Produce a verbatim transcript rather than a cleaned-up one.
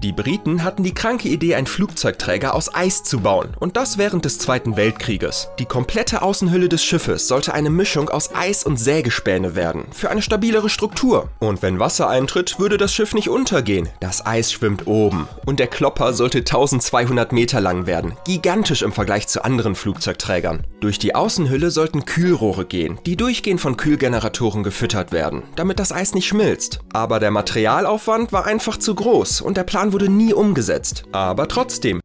Die Briten hatten die kranke Idee, einen Flugzeugträger aus Eis zu bauen, und das während des Zweiten Weltkrieges. Die komplette Außenhülle des Schiffes sollte eine Mischung aus Eis und Sägespäne werden, für eine stabilere Struktur. Und wenn Wasser eintritt, würde das Schiff nicht untergehen. Das Eis schwimmt oben. Und der Klopper sollte eintausendzweihundert Meter lang werden, gigantisch im Vergleich zu anderen Flugzeugträgern. Durch die Außenhülle sollten Kühlrohre gehen, die durchgehend von Kühlgeneratoren gefüttert werden, damit das Eis nicht schmilzt. Aber der Materialaufwand war einfach zu groß und der Plan wurde nie umgesetzt. Aber trotzdem,